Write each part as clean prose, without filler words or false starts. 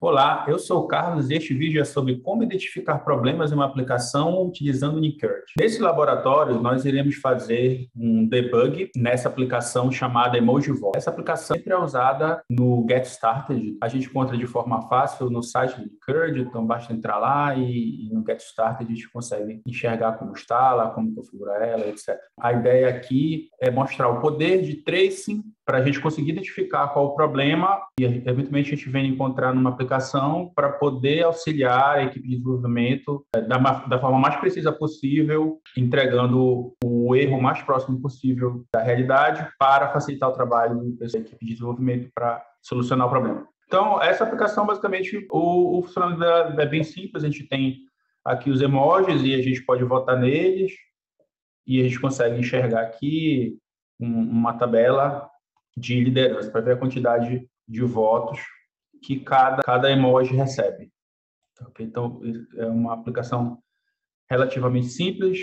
Olá, eu sou o Carlos e este vídeo é sobre como identificar problemas em uma aplicação utilizando o Unicurd. Nesse laboratório, nós iremos fazer um debug nessa aplicação chamada EmojiVolt. Essa aplicação sempre é usada no Get Started. A gente encontra de forma fácil no site do Unicurd, então basta entrar lá e no Get Started a gente consegue enxergar como instala, como configura ela, etc. A ideia aqui é mostrar o poder de tracing para a gente conseguir identificar qual o problema e, eventualmente, a gente vem encontrar numa aplicação para poder auxiliar a equipe de desenvolvimento da forma mais precisa possível, entregando o erro mais próximo possível da realidade para facilitar o trabalho da equipe de desenvolvimento para solucionar o problema. Então, essa aplicação, basicamente, o funcionamento é bem simples. A gente tem aqui os emojis e a gente pode votar neles e a gente consegue enxergar aqui uma tabela de liderança, para ver a quantidade de votos que cada emoji recebe. Okay? Então, é uma aplicação relativamente simples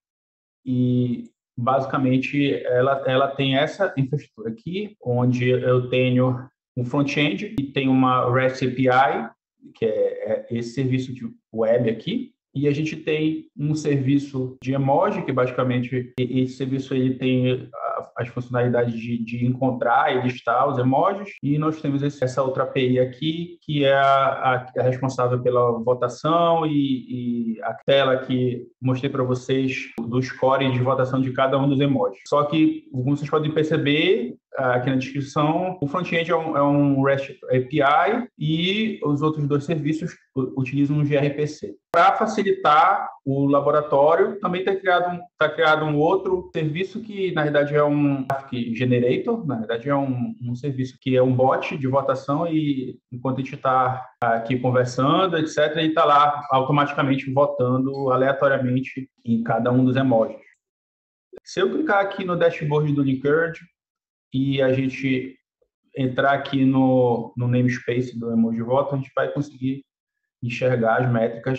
e, basicamente, ela tem essa infraestrutura aqui, onde eu tenho um front-end e tem uma REST API, que é esse serviço de web aqui, e a gente tem um serviço de emoji, que basicamente esse serviço ele tem as funcionalidades de encontrar e listar os emojis, e nós temos essa outra API aqui, que é a responsável pela votação e a tela que mostrei para vocês do score de votação de cada um dos emojis. Só que, como vocês podem perceber, aqui na descrição, o front-end é um REST API e os outros dois serviços utilizam um gRPC. Para facilitar o laboratório, também está criado um outro serviço que, na verdade, é um Graphic Generator, na verdade, é um serviço que é um bot de votação e, enquanto a gente está aqui conversando, etc., ele está lá automaticamente votando aleatoriamente em cada um dos emojis. Se eu clicar aqui no dashboard do Unicurd e a gente entrar aqui no namespace do EmojiVolt, a gente vai conseguir enxergar as métricas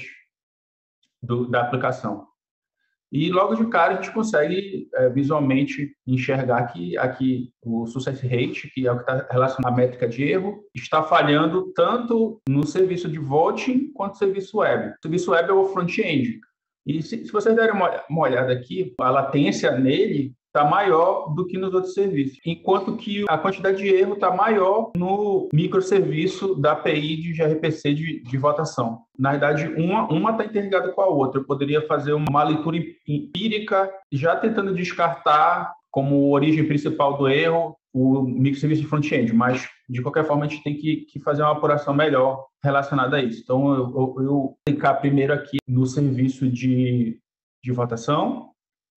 da aplicação. E logo de cara a gente consegue visualmente enxergar que aqui o success rate, que é o que está relacionado à métrica de erro, está falhando tanto no serviço de voting quanto no serviço web. O serviço web é o front-end. E se vocês derem uma olhada aqui, a latência nele está maior do que nos outros serviços, enquanto que a quantidade de erro está maior no microserviço da API de gRPC de votação. Na verdade, uma está interligada com a outra. Eu poderia fazer uma leitura empírica, já tentando descartar como origem principal do erro o microserviço de front-end, mas, de qualquer forma, a gente tem que fazer uma apuração melhor relacionada a isso. Então, eu vou clicar primeiro aqui no serviço de votação,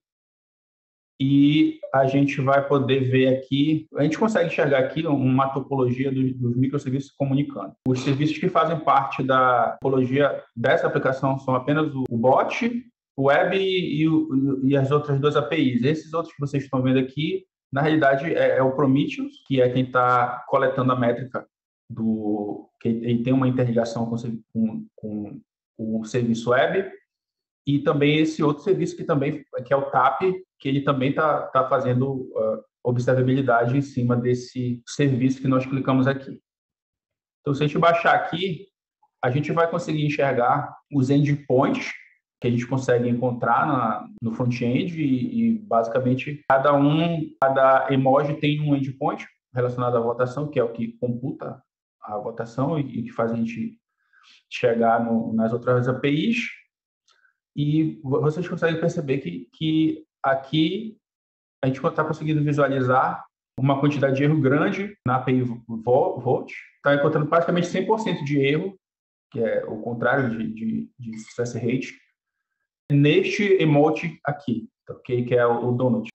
e a gente vai poder ver aqui, a gente consegue enxergar aqui uma topologia dos microserviços comunicando. Os serviços que fazem parte da topologia dessa aplicação são apenas o bot, o web e as outras duas APIs. Esses outros que vocês estão vendo aqui, na realidade, é o Prometheus, que é quem está coletando a métrica que ele tem uma interligação com o serviço web, e também esse outro serviço que é o TAP, que ele também está fazendo observabilidade em cima desse serviço que nós clicamos aqui. Então, se a gente baixar aqui, a gente vai conseguir enxergar os endpoints que a gente consegue encontrar no front-end e, basicamente, cada emoji tem um endpoint relacionado à votação, que é o que computa a votação e que faz a gente chegar nas outras APIs. E vocês conseguem perceber que aqui a gente está conseguindo visualizar uma quantidade de erro grande na API Volt. Está encontrando praticamente 100% de erro, que é o contrário de success rate, neste emoji aqui, okay? Que é o donut.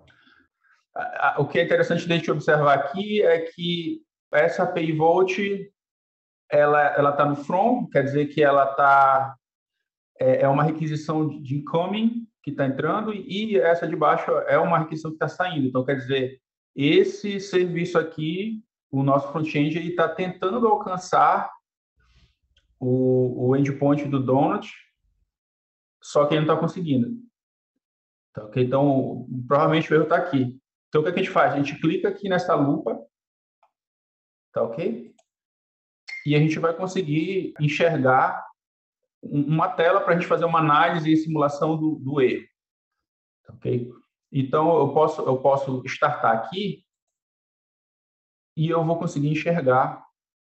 O que é interessante de a gente observar aqui é que essa API Volt ela está no from, quer dizer que ela está é uma requisição de incoming que está entrando e essa de baixo é uma requisição que está saindo. Então, quer dizer, esse serviço aqui, o nosso front-end, ele está tentando alcançar o endpoint do donut, só que ele não está conseguindo. Tá, okay? Então, provavelmente o erro está aqui. Então, o que a gente faz? A gente clica aqui nessa lupa, tá ok? e a gente vai conseguir enxergar uma tela para a gente fazer uma análise e simulação do erro. Ok? Então, eu posso startar aqui e eu vou conseguir enxergar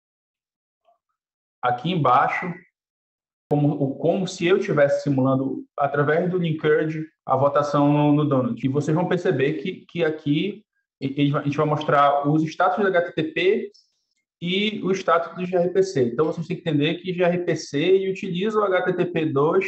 aqui embaixo como se eu estivesse simulando, através do Linkerd, a votação no Donut. E vocês vão perceber que aqui a gente vai mostrar os status do HTTP e o status do gRPC. Então, vocês têm que entender que gRPC utiliza o HTTP2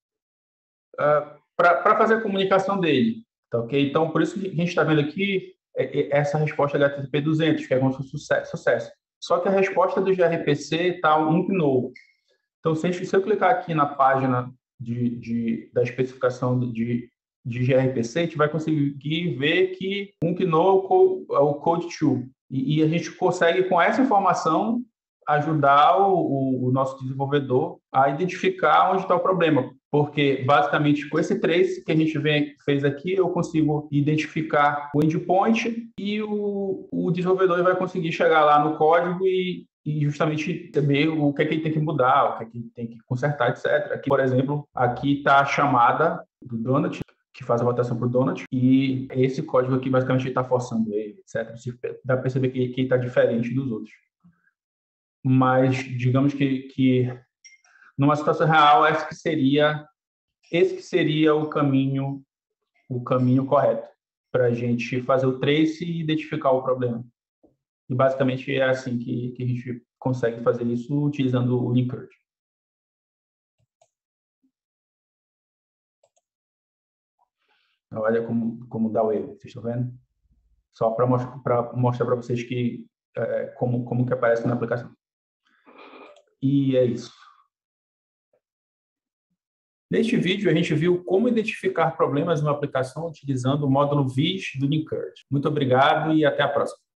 para fazer a comunicação dele. Tá, ok? Então, por isso que a gente está vendo aqui essa resposta HTTP 200, que é como se fosse sucesso. Só que a resposta do gRPC está um novo. Então, se eu clicar aqui na página da especificação de gRPC, a gente vai conseguir ver que GNU é o Code 2. E a gente consegue, com essa informação, ajudar o nosso desenvolvedor a identificar onde está o problema. Porque, basicamente, com esse trace que a gente fez aqui, eu consigo identificar o endpoint e o desenvolvedor vai conseguir chegar lá no código e justamente saber o que é que ele tem que mudar, o que é que ele tem que consertar, etc. Aqui, por exemplo, aqui está a chamada do Donut, que faz a votação para o Donut, e esse código aqui basicamente está forçando ele, etc. Dá para perceber que ele está diferente dos outros. Mas digamos que numa situação real, esse que seria o caminho correto para a gente fazer o trace e identificar o problema. E basicamente é assim que a gente consegue fazer isso utilizando o Linkerd. Olha como dá o erro, vocês estão vendo? Só para mostrar para vocês que como que aparece na aplicação. E é isso. Neste vídeo, a gente viu como identificar problemas numa aplicação utilizando o módulo VIS do Linkerd. Muito obrigado e até a próxima.